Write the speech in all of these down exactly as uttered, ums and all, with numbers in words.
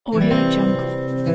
Audio Jungle.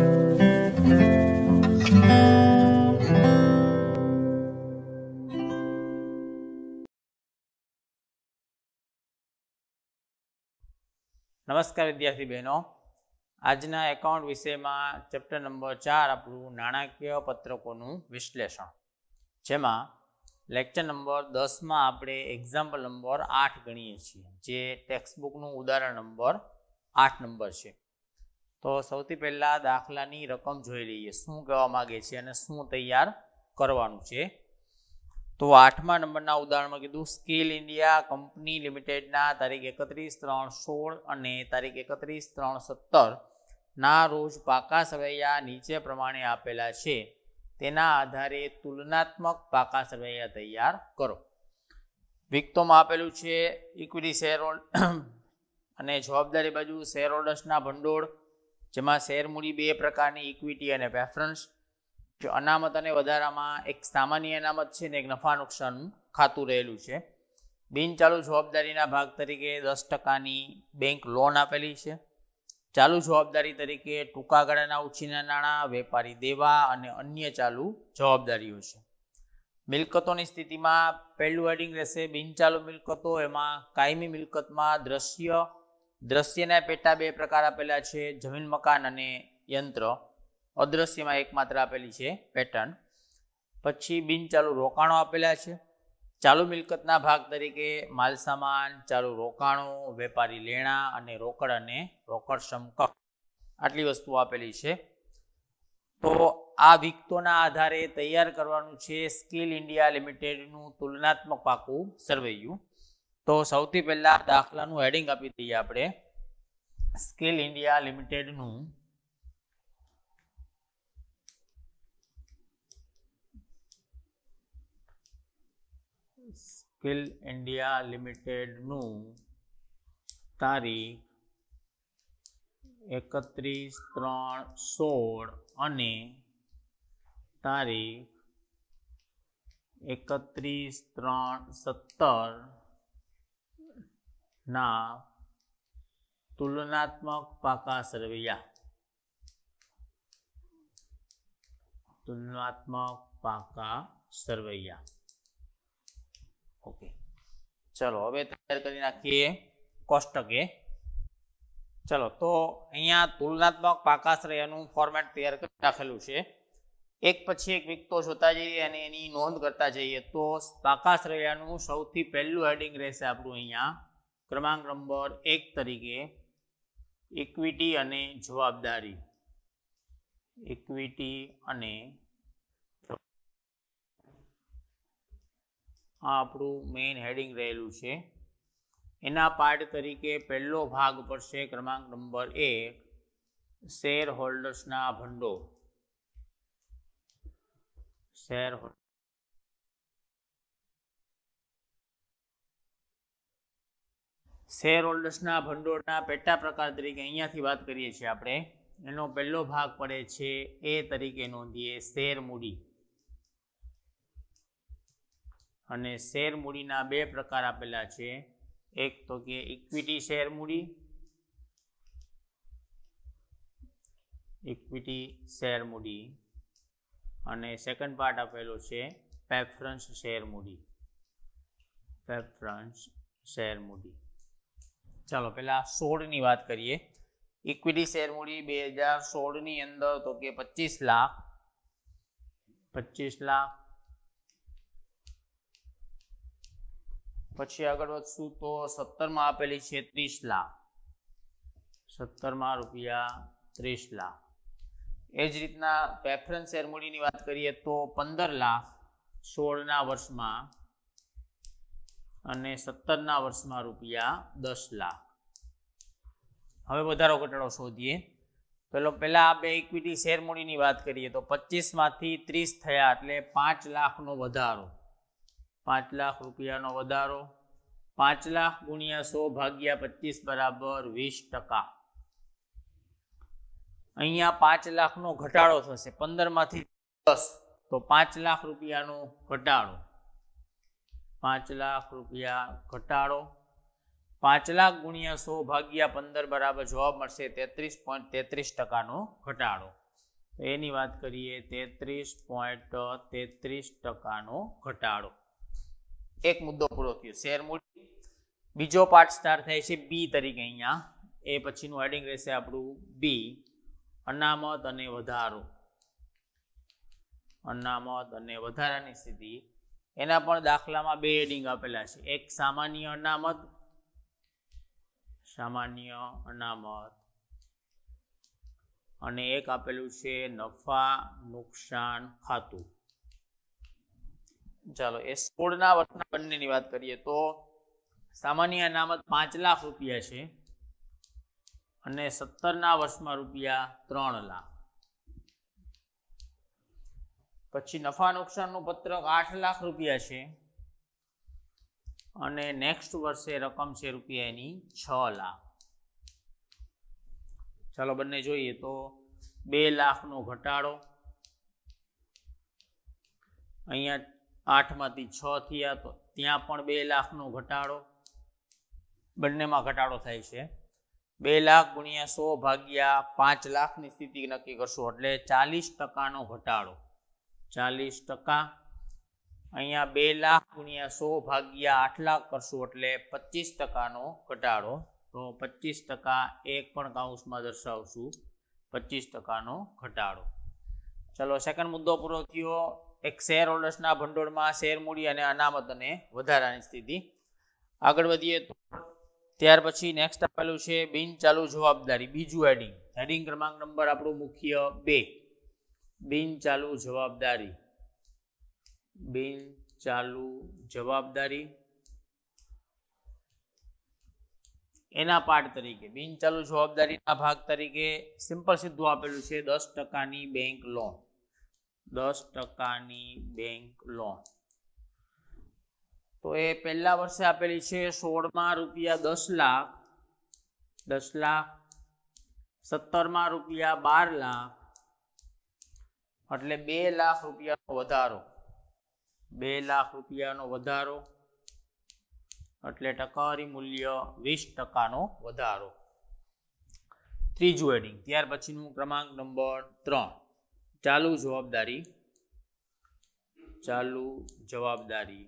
નમસ્કાર વિદ્યાર્થી બહેનો, આજના એકાઉન્ટ વિષયમાં ચેપ્ટર નંબર ચાર આપણું નાણાકીય પત્રકોનું વિશ્લેષણ, જેમાં લેક્ચર નંબર દસમાં આપણે એક્ઝામ્પલ નંબર આઠ ગણીએ છીએ, જે ટેક્સ્ટબુકનું ઉદાહરણ નંબર આઠ નંબર છે. તો સૌથી પહેલાં દાખલાની રકમ જોઈ લઈએ, શું કહેવા માગે છે અને શું તૈયાર કરવાનું છે. તો આઠમા નંબરના ઉદાહરણમાં કીધું સ્કિલ ઇન્ડિયા કંપની લિમિટેડના તારીખ એકત્રીસ ત્રણ સોળ અને તારીખ એકત્રીસ ત્રણ સત્તર ના રોજ પાકા સરવૈયા નીચે પ્રમાણે આપેલા છે, તેના આધારે તુલનાત્મક પાકા સરવૈયા તૈયાર કરો. વિગતોમાં આપેલું છે ઇક્વિટી શેર અને જવાબદારી બાજુ શેર હોલ્ડર્સના ભંડોળ, જેમાં શેર મૂડી બે પ્રકારની, ઇક્વિટી અને પ્રેફરન્સ. જો અનામત અને વધારામાં એક સામાન્ય અનામત છે ને એક નફા નુકસાનનું ખાતું રહેલું છે. બિનચાલુ જવાબદારીના ભાગ તરીકે દસ ટકાની બેંક લોન આપેલી છે. ચાલુ જવાબદારી તરીકે ટૂંકા ગાળાના ઉછીના નાણાં, વેપારી દેવા અને અન્ય ચાલુ જવાબદારીઓ છે. મિલકતોની સ્થિતિમાં પહેલું હેડિંગ રહેશે બિનચાલુ મિલકતો. એમાં કાયમી મિલકતમાં દ્રશ્ય દ્રશ્યના પેટા બે પ્રકાર આપેલા છે, જમીન મકાન અને યંત્ર. અદ્રશ્યમાં એકમાત્ર આપેલી છે પેટર્ન. પછી બિનચાલુ રોકાણો આપેલા છે. ચાલુ મિલકતના ભાગ તરીકે માલસામાન, ચાલુ રોકાણો, વેપારી લેણા અને રોકડ અને રોકડ સમકક્ષ, આટલી વસ્તુઓ આપેલી છે. તો આ વિગતોના આધારે તૈયાર કરવાનું છે સ્કિલ ઇન્ડિયા લિમિટેડનું તુલનાત્મક પાકું સરવૈયું. તો સૌથી પહેલા દાખલાનું હેડિંગ આપી દઈએ આપણે, સ્કિલ ઇન્ડિયા લિમિટેડનું સ્કિલ ઇન્ડિયા લિમિટેડનું તારીખ એકત્રીસ ત્રણ સોળ અને તારીખ એકત્રીસ ત્રણ સત્તર ના તુલનાત્મક પાકા સરવૈયા તુલનાત્મક પાકા સરવૈયા ઓકે, ચલો હવે તૈયાર કરી નાખીએ કોષ્ટકે. ચલો, તો અહીંયા તુલનાત્મક પાકા સરવૈયાનું ફોર્મેટ તૈયાર કરી નાખેલું છે. એક પછી એક વિગતો જોતા જઈએ અને એની નોંધ કરતા જઈએ. તો પાકા સરવૈયાનું સૌથી પહેલું હેડિંગ રહેશે આપણું અહીંયા ક્રમાંક નંબર એક તરીકે ઇક્વિટી અને જવાબદારી. ઇક્વિટી અને આ આપણું મેઇન હેડિંગ રહેલું છે. એના પાર્ટ તરીકે પહેલો ભાગ પડશે ક્રમાંક નંબર એક, શેર હોલ્ડર્સના ભંડોળ. શેર શેર હોલ્ડર્સના ભંડોળના પેટા પ્રકાર તરીકે અહીંયાથી વાત કરીએ છીએ આપણે. એનો પહેલો ભાગ પડે છે એ તરીકે નોંધીએ શેર મૂડી. અને શેર મૂડીના બે પ્રકાર આપેલા છે, એક તો કે ઇક્વિટી શેર મૂડી, ઇક્વિટી શેર મૂડી અને સેકન્ડ પાર્ટ આપેલો છે પ્રેફરન્સ શેર મૂડી. પ્રેફરન્સ શેર મૂડી. ચાલો પહેલા સોળ ની વાત કરીએ. ઇક્વિટી શેર મૂડી બે હજાર સોળ ની અંદર તો કે પચીસ લાખ પચીસ લાખ. પછી આગળ વધશું તો સત્તર માં આપેલી છે ત્રીસ લાખ. સત્તર માં રૂપિયા ત્રીસ લાખ. એ જ રીતના પ્રેફરન્સ શેર મૂડીની વાત કરીએ તો પંદર લાખ સોળના વર્ષમાં અને સત્તરના વર્ષમાં રૂપિયા દસ લાખ. હવે વધારો ઘટાડો શોધીએ. પેલો પહેલા આપણે ઇક્વિટી શેર મૂડીની વાત કરીએ તો પચીસ માંથી ત્રીસ થયા એટલે પાંચ લાખનો વધારો. પાંચ લાખ રૂપિયાનો વધારો. પાંચ લાખ ગુણ્યા સો ભાગ્યા પચીસ બરાબર વીસ ટકા. અહીંયા પાંચ લાખનો ઘટાડો થશે. પંદર માંથી દસ તો પાંચ લાખ રૂપિયાનો ઘટાડો. પાંચ લાખ રૂપિયા ઘટાડો. પાંચ લાખ ગુણ્યા સો ભાગ્યા પંદર બરાબર જવાબ મળશે તેત્રીસ પોઈન્ટ તેત્રીસ ટકાનો ઘટાડો. તો એની વાત કરીએ, તેત્રીસ પોઈન્ટ તેત્રીસ ટકાનો ઘટાડો. એક મુદ્દો પૂરો થયો. શેર મૂડી. બીજો પાર્ટ સ્ટાર્ટ થાય છે બી તરીકે. અહીંયા એ પછીનું હેડિંગ રહેશે આપણું બી, અનામત અને વધારો. અનામત અને વધારાની સ્થિતિ. એના પણ દાખલામાં બે હેડિંગ આપેલા છે. એક સામાન્ય અનામત, સામાન્ય અનામત, અને એક આપેલું છે નફા નુકસાન ખાતું. ચાલો એ સોળના વર્ષના બંનેની વાત કરીએ તો સામાન્ય અનામત પાંચ લાખ રૂપિયા છે અને સત્તરના વર્ષમાં રૂપિયા ત્રણ લાખ. પછી નફા નુકસાનનું પત્રક આઠ લાખ રૂપિયા છે અને નેક્સ્ટ વર્ષે રકમ છે રૂપિયા એની છ લાખ. ચાલો બંને જોઈએ તો બે લાખનો ઘટાડો. અહીંયા આઠમાંથી છ થયા તો ત્યાં પણ બે લાખનો ઘટાડો. બંનેમાં ઘટાડો થાય છે. બે લાખ ગુણ્યા સો ભાગ્યા પાંચ લાખની સ્થિતિ નક્કી કરશું એટલે ચાલીસ ટકાનો ઘટાડો. ચાલીસ ટકા. અહીંયા બે લાખ ગુણ્યા સો ભાગ્યા આઠ લાખ કરશું એટલે પચીસ ટકાનો ઘટાડો. તો પચીસ ટકા એક પણ કાઉન્સમાં દર્શાવશું, પચીસ ટકાનો ઘટાડો. ચલો સેકન્ડ મુદ્દો પૂરો થયો. એક શેર હોલ્ડર્સના ભંડોળમાં શેર મૂડી અને અનામત અને વધારાની સ્થિતિ. આગળ વધીએ તો ત્યાર પછી નેક્સ્ટ આપેલું છે બિન ચાલુ જવાબદારી. બીજું હેડિંગ, હેડિંગ ક્રમાંક નંબર આપણું મુખ્ય બે, બિન ચાલુ જવાબદારી. બિન ચાલુ જવાબદારી એના પાર્ટ તરીકે બિન ચાલુ જવાબદારીના ભાગ તરીકે સિમ્પલ સીધું આપેલું છે દસ ટકાની બેંક લોન. દસ ટકાની બેંક લોન. તો એ પહેલા વર્ષે આપેલી છે સોળમાં રૂપિયા દસ લાખ, દસ લાખ. સત્તરમાં રૂપિયા બાર લાખ એટલે બે લાખ રૂપિયાનો વધારો. બે લાખ રૂપિયાનો વધારો એટલે ટકાવારી મૂલ્ય વીસ ટકાનો વધારો. ત્રીજું હેડિંગ ત્યાર પછીનું ક્રમાંક નંબર ત્રણ, ચાલુ જવાબદારી. ચાલુ જવાબદારી.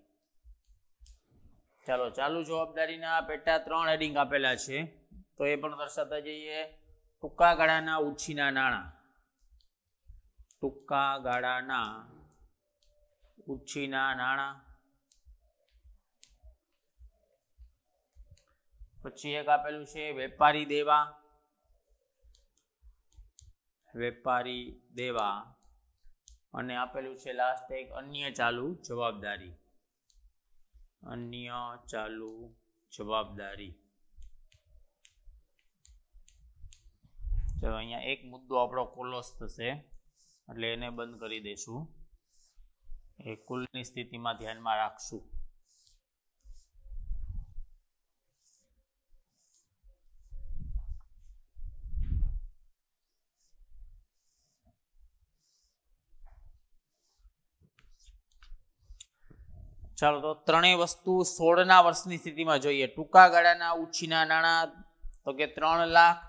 ચાલો ચાલુ જવાબદારીના પેટા ત્રણ હેડિંગ આપેલા છે તો એ પણ દર્શાવતા જઈએ. ટૂંકા ગાળાના ઉછીના નાણાં. ટૂંકા ગાળાના ઉછીના નાણાં. પછી એક આપેલું છે વેપારી દેવા. વેપારી દેવા અને આપેલું છે લાસ્ટ એક અન્ય ચાલુ જવાબદારી. અન્ય ચાલુ જવાબદારી. ચલો અહીંયા એક મુદ્દો આપણો ક્લોઝ થશે એટલે એને બંધ કરી દઈશું. એ કુલની સ્થિતિમાં ધ્યાનમાં રાખશું. ચાલો તો ત્રણેય વસ્તુ સોળના વર્ષની સ્થિતિમાં જોઈએ. ટૂંકા ગાળાના ઉછીના નાણાં તો કે ત્રણ લાખ.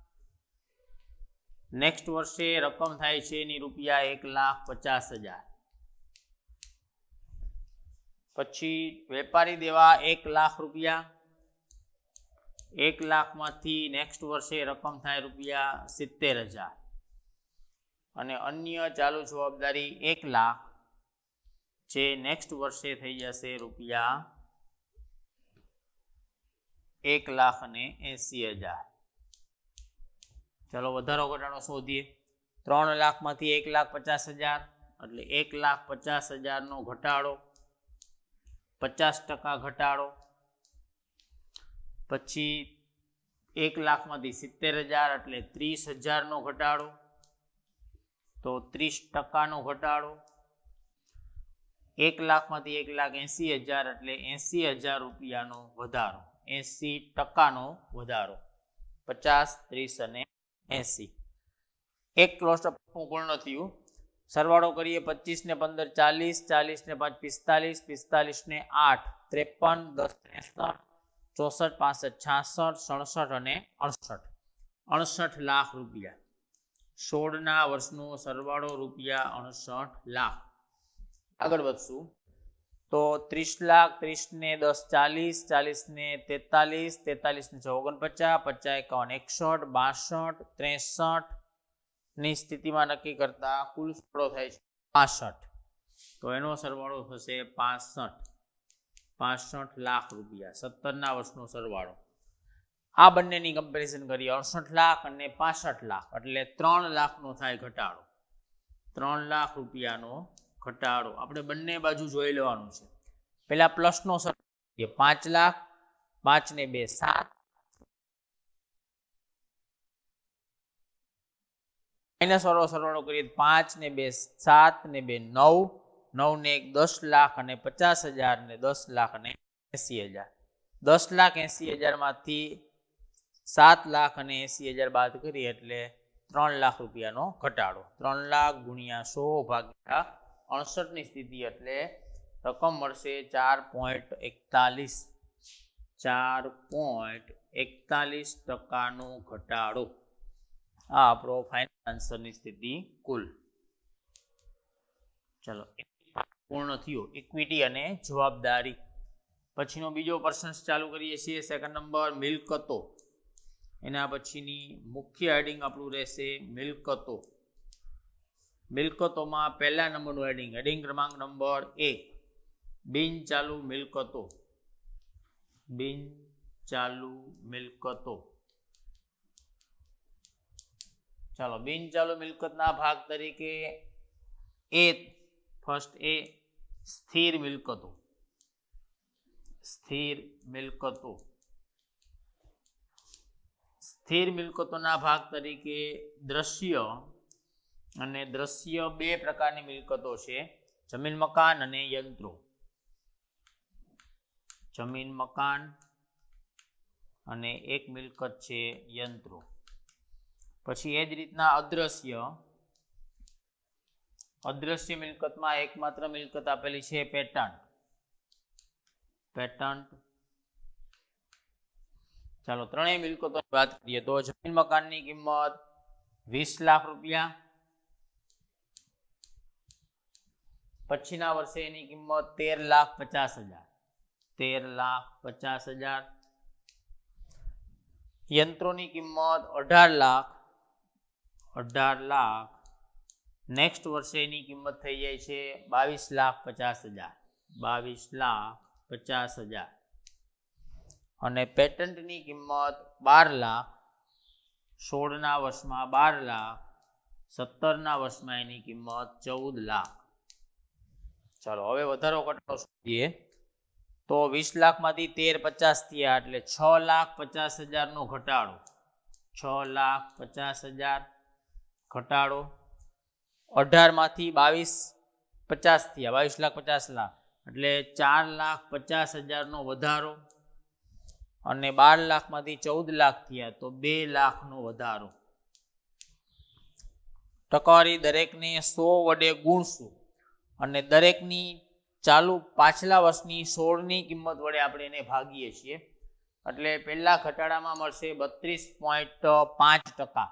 નેક્સ્ટ વર્ષે રકમ થાય છે એની રૂપિયા એક લાખ પચાસ હજાર. પછી વેપારી દેવા એક લાખ રૂપિયા. એક લાખમાંથી નેક્સ્ટ વર્ષે રકમ થાય રૂપિયા સિત્તેર હજાર. અને અન્ય ચાલુ જવાબદારી એક લાખ જે નેક્સ્ટ વર્ષે થઈ જશે રૂપિયા એક લાખ અને એસી હજાર. ચલો વધારો ઘટાડો શોધીએ. ત્રણ લાખમાંથી એક લાખ પચાસ હજાર એટલે એક લાખ પચાસ હજારનો ઘટાડો, પચાસ ટકા ઘટાડો. પછી એક લાખમાંથી સિત્તેર હજાર એટલે ત્રીસ હજારનો ઘટાડો, તો ત્રીસ ટકાનો ઘટાડો. એક લાખમાંથી એક લાખ એસી હજાર એટલે એસી હજાર રૂપિયાનો વધારો, એસી ટકાનો વધારો. પચાસ, ત્રીસ અને એસી. એક ક્લોઝ પૂર્ણ થયું. સરવાળો કરીએ. પચીસ ને પંદર ચાલીસ, ચાલીસ ને પાંચ પિસ્તાલીસ, પિસ્તાલીસ ને આઠ ત્રેપન, દસ ને ત્રણ ચોસઠ પાસઠ છાસઠ સડસઠ અને અડસઠ અડસઠ લાખ રૂપિયા. સોળના વર્ષનો સરવાળો રૂપિયા અડસઠ લાખ. આગળ વધશું તો ત્રીસ લાખ, ત્રીસ ને દસ ચાલીસ, ચાલીસ ને તેતાલીસ, તેતાલીસ ને છ ઓગણપચાસ, પચાસ એકાવન એકસઠ, બાસઠ, ત્રેસઠ ની સ્થિતિમાં નક્કી કરતા કુલ સરવાળો થાય છે પાસઠ. તો એનો સરવાળો થશે પાસઠ પાસઠ લાખ રૂપિયા. સત્તરના વર્ષનો સરવાળો. આ બંનેની કમ્પેરિઝન કરીએ, અડસઠ લાખ અને પાસઠ લાખ, એટલે ત્રણ લાખનો થાય ઘટાડો. ત્રણ લાખ રૂપિયાનો ઘટાડો આપણે બંને બાજુ જોઈ લેવાનું છે. પેલા પ્લસનો સરવાળો પાંચ લાખ, પાંચ ને બે સાત, માઇનસ વાળો સરવાળો કરીએ પાંચ ને બે સાત ને બે નવ, નવ ને એક દસ લાખ અને પચાસ હજાર ને દસ લાખ અને એસી હજાર. દસ લાખ એસી હજાર માંથી સાત લાખ અને એસી હજાર બાદ કરીએ એટલે ત્રણ લાખ રૂપિયાનો ઘટાડો. ત્રણ લાખ ગુણ્યા સો ભાગ્યા અડસઠ ની સ્થિતિ એટલે રકમ મળશે ચાર પોઈન્ટ એકતાલીસ ચાર પોઈન્ટ એકતાલીસ ટકાનો ઘટાડો. આ આપણો ફાઇનલ આન્સરની સ્થિતિ કુલ. ચલો પૂર્ણ થયો ઇક્વિટી અને જવાબદારી. પછીનો બીજો પર્સન્સ ચાલુ કરીએ છીએ. સેકન્ડ નંબર મિલકતો. એના પછીની મુખ્ય હેડિંગ આપણું રહેશે મિલકતો. મિલકતોમાં પહેલા નંબરનું હેડિંગ હેડિંગ ક્રમાંક નંબર એક બિન ચાલુ મિલકતો. બિન ચાલુ મિલકતો. ચાલો બિન ચાલુ મિલકતના ભાગ તરીકે એ ફર્સ્ટ એ સ્થિર મિલકતો. સ્થિર મિલકતો. સ્થિર મિલકતોના ભાગ તરીકે દ્રશ્ય અને દ્રશ્ય બે પ્રકારની મિલકતો છે, જમીન મકાન અને યંત્રો. જમીન મકાન અને એક મિલકત છે યંત્રો. પછી એ જ રીતના અદ્રશ્ય. અદ્રશ્ય મિલકતમાં એકમાત્ર મિલકત આપેલી છે પેટન્ટ. પેટન્ટ. ચાલો ત્રણેય મિલકતોની વાત કરીએ તો જમીન મકાનની કિંમત વીસ લાખ રૂપિયા. પછીના વર્ષે એની કિંમત તેર લાખ પચાસ હજાર. તેર લાખ પચાસ હજાર. યંત્રોની કિંમત અઢાર લાખ. અઢાર લાખ. નેક્સ્ટ વર્ષે એની કિંમત થઈ જાય છે બાવીસ લાખ પચાસ હજાર. બાવીસ લાખ પચાસ હજાર. અને પેટન્ટની કિંમત બાર લાખ. સોળના વર્ષમાં બાર લાખ. સત્તરના વર્ષમાં એની કિંમત ચૌદ લાખ. ચાલો હવે વધારો ઘટાડો શોધીએ તો વીસ લાખમાંથી તેર પચાસ થયા એટલે છ લાખ પચાસ હજારનો ઘટાડો. છ લાખ પચાસ હજાર ઘટાડો. અઢારમાંથી બાવીસ પચાસ થયા બાવીસ લાખ પચાસ લાખ એટલે ચાર લાખ પચાસ હજારનો વધારો. અને બાર લાખમાંથી ચૌદ લાખ થયા તો બે લાખનો વધારો. ટકાવારી દરેકને સો વડે ગુણશું અને દરેકની ચાલુ પાછલા વર્ષની સોળની કિંમત વડે આપણે એને ભાગીએ છીએ એટલે પહેલા ઘટાડામાં મળશે બત્રીસ પોઈન્ટ પાંચ ટકા.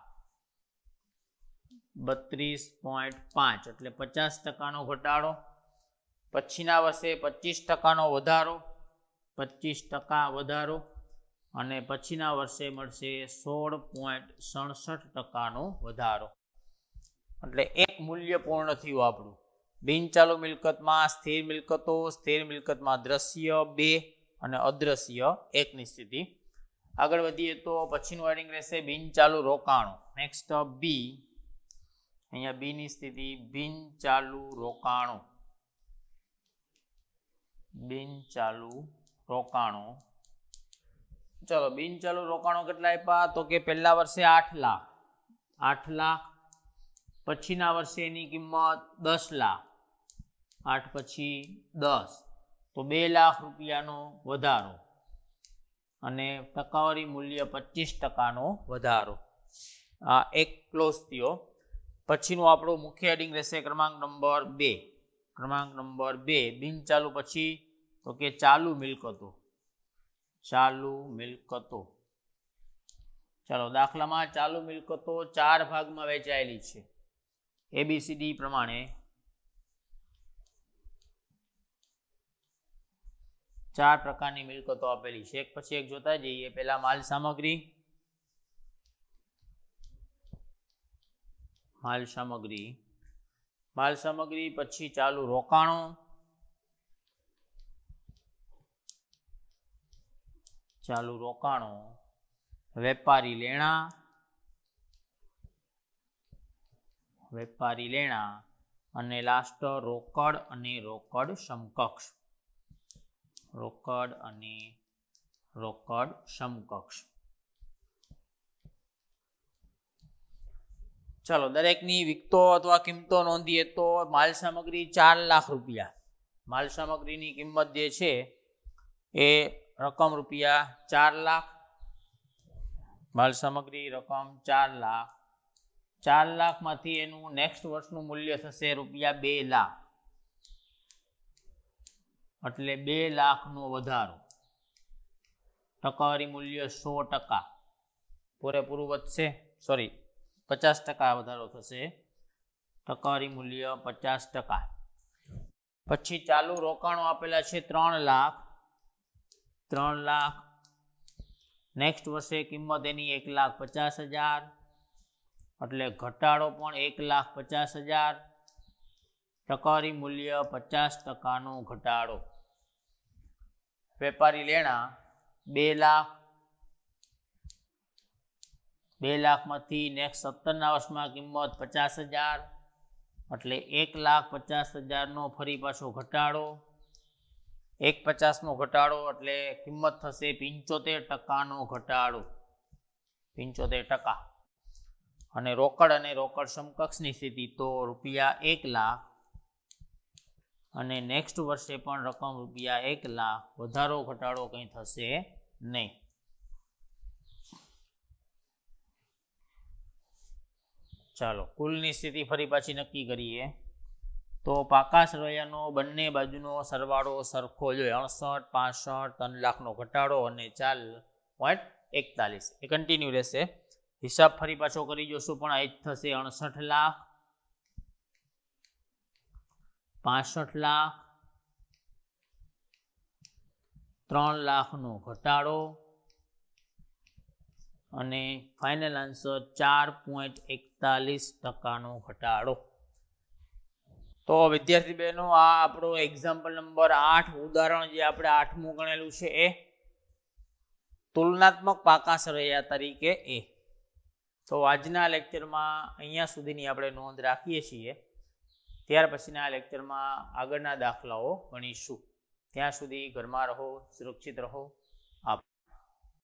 બત્રીસ પોઈન્ટ પાંચ એટલે પચાસ ટકાનો ઘટાડો. પછીના વર્ષે પચીસ ટકાનો વધારો. પચીસ ટકા વધારો. અને પછીના વર્ષે મળશે સોળ પોઈન્ટ સડસઠ ટકાનો વધારો. એટલે એક મૂલ્ય પૂર્ણ થયું આપણું. બિનચાલુ મિલકતમાં સ્થિર મિલકતો, સ્થિર મિલકતમાં દ્રશ્ય બે અને અદ્રશ્ય એકની સ્થિતિ. આગળ વધીએ તો પછીનું હેડિંગ રહેશે બિનચાલુ રોકાણો. Next B. અહીંયા બી ની સ્થિતિ બિનચાલુ રોકાણો. બિનચાલુ રોકાણો. ચલો બિનચાલુ રોકાણો કેટલા આપ્યા તો કે પહેલા વર્ષે આઠ લાખ. આઠ લાખ. પછીના વર્ષે એની કિંમત દસ લાખ. આઠ પછી દસ તો બે લાખ રૂપિયાનો વધારો. અને ટકાવારી મૂલ્ય પચીસ ટકાનો વધારો. આ એક ક્લોઝ થયો. પછીનું આપણું મુખ્ય હેડિંગ રહેશે ક્રમાંક નંબર બે. ક્રમાંક નંબર બે બિનચાલુ પછી તો કે ચાલુ મિલકતો. ચાલુ મિલકતો. ચાલો દાખલામાં ચાલુ મિલકતો ચાર ભાગમાં વહેંચાયેલી છે. એબીસીડી પ્રમાણે ચાર પ્રકારની મિલકતો આપેલી છે. એક પછી એક જોતા જઈએ. પહેલા માલ સામગ્રી, માલ સામગ્રી માલ સામગ્રી પછી ચાલુ રોકાણો, ચાલુ રોકાણો, વેપારી લેણા, વેપારી લેણા અને લાસ્ટ રોકડ અને રોકડ સમકક્ષ, રોકડ અને રોકડ સમકક્ષ. ચાલો દરેકની વિગતો અથવા કિંમતો નોંધીએ તો માલ સામગ્રી ચાર લાખ રૂપિયા. માલ સામગ્રીની કિંમત જે છે એ રકમ રૂપિયા ચાર લાખ. માલ સામગ્રી રકમ ચાર લાખ. ચાર લાખમાંથી એનું નેક્સ્ટ વર્ષનું મૂલ્ય થશે રૂપિયા બે લાખ. એટલે બે લાખનો વધારો. ટકાવારી મૂલ્ય સો ટકા પૂરેપૂરું વધશે. સોરી પચાસ ટકા વધારો થશે. ટકાવારી મૂલ્ય પચાસ ટકા. પછી ચાલુ રોકાણો આપેલા છે ત્રણ લાખ. ત્રણ લાખ. નેક્સ્ટ વર્ષે કિંમત એની એક લાખ પચાસ હજાર. એટલે ઘટાડો પણ એક લાખ પચાસ હજાર. ટકાવારી મૂલ્ય પચાસ ટકાનો ઘટાડો. વેપારી લેણા બે લાખ. બે લાખમાંથી નેક્સ્ટ સત્તરના વર્ષમાં કિંમત પચાસ હજાર. એટલે એક લાખ પચાસ હજારનો ફરી પાછો ઘટાડો. એક પચાસનો ઘટાડો એટલે કિંમત થશે પંચોતેર ટકાનો ઘટાડો. પંચોતેર ટકા. અને રોકડ અને રોકડ સમકક્ષની સ્થિતિ તો રૂપિયા એક લાખ અને નેક્સ્ટ વર્ષે પણ રકમ રૂપિયા એક લાખ. વધારો ઘટાડો કંઈ થશે નહીં. ચાલો કુલની સ્થિતિ ફરી પાછી નક્કી કરીએ તો પાકા સરવૈયાનો બંને બાજુનો સરવાળો સરખો જ હોય. અડસઠ પાસઠ ત્રણ લાખનો ઘટાડો અને ચાર પોઈન્ટ એકતાલીસ એ કન્ટિન્યુ રહેશે. હિસાબ ફરી પાછો કરી જોશું પણ આ જ થશે. અડસઠ લાખ, પાસઠ લાખ, ત્રણ લાખનો ઘટાડો અને ફાઇનલ આન્સર ચાર પોઈન્ટ એકતાલીસ ટકાનો ઘટાડો. તો વિદ્યાર્થી બહેનો આ આપણો એક્ઝામ્પલ નંબર આઠ ઉદાહરણ જે આપણે આઠમું ગણેલું છે એ તુલનાત્મક પાકા સરવૈયા તરીકે એ. તો આજના લેક્ચરમાં અહીંયા સુધીની આપણે નોંધ રાખીએ છીએ. ત્યાર પછીના લેક્ચરમાં આગળના દાખલાઓ ગણીશું. ત્યાં સુધી ઘરમાં રહો, સુરક્ષિત રહો. આભાર.